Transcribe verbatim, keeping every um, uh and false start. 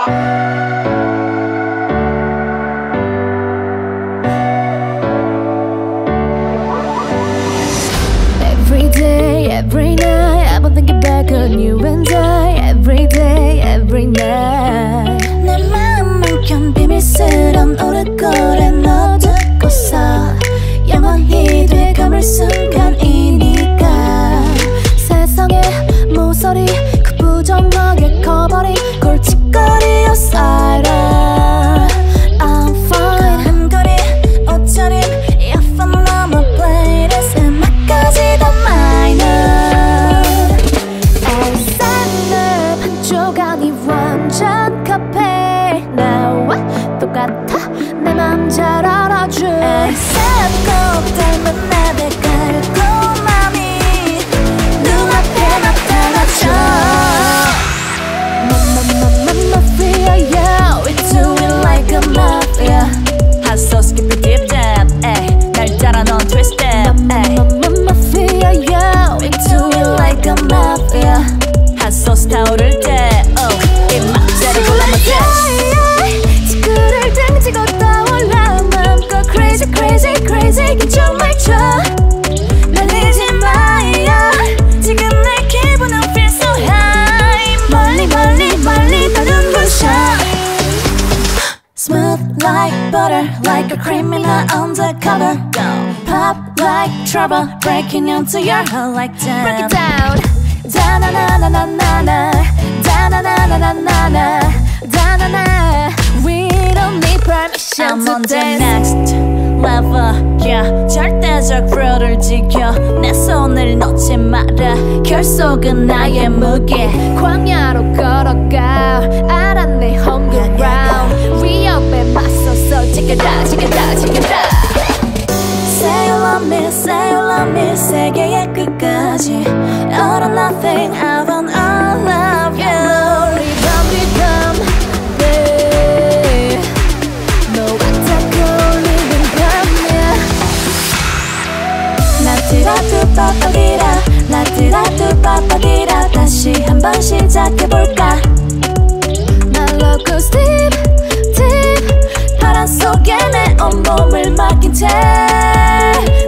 Every day, every night I've been thinking back on you and I. Every day, every night 내 마음은 견비밀스런 오르골에 넣어두고서 영원히 돼감을 순간이니까 세상의 모서리 그 부정하게 커버린 골칫거리였어. I'm fine 한거리 옷차림 예쁜 너무 플레이리스트 음악까지 다 minor 쌀쌀 한쪽 아니 완전 카페 나와 똑같아 내 맘 잘 알아줘. 꼭 닮은 나의 달콤함이 눈앞에 나타나죠. Mafia, yeah, we do it like a mafia. Hot sauce, skip it deep down, ayy. 날 따라 넌 twisted, ayy. Mafia, yeah, we do it like a mafia. Hot sauce 타오를 때, oh, 입맛대로 골라먹게. 지구를 등지고 떠올라 맘껏 crazy, crazy, crazy 기점을 쳐. 날리지 마야. 지금 내 기분은 feel so high. 멀리 멀리 멀리 다 눈부셔. Smooth like butter, like a criminal undercover. Pop like trouble, breaking into your heart like that. Break it down. Da-na-na-na-na-na-na, da-na-na-na-na-na-na, da-na-na. We don't need permission I'm to on the dance. next level, yeah. 절대적 floor를 지켜 내 손을 놓지 마라. 결속은 나의 무게. 광야로 걸어가 알아 내 home ground. 위협에 맞서서 지켜라 지켜라 지켜라. Say you love me, say you love me 세계의 끝까지. All or nothing, I want all of you. 리듬 리듬 네 너와 딱 어울리는 밤이야. 라트라투 빠빠기라 라트라투 빠빠기라 다시 한번 시작해볼까. 날 locus deep deep 바람 속에 내 온몸을 맡긴 채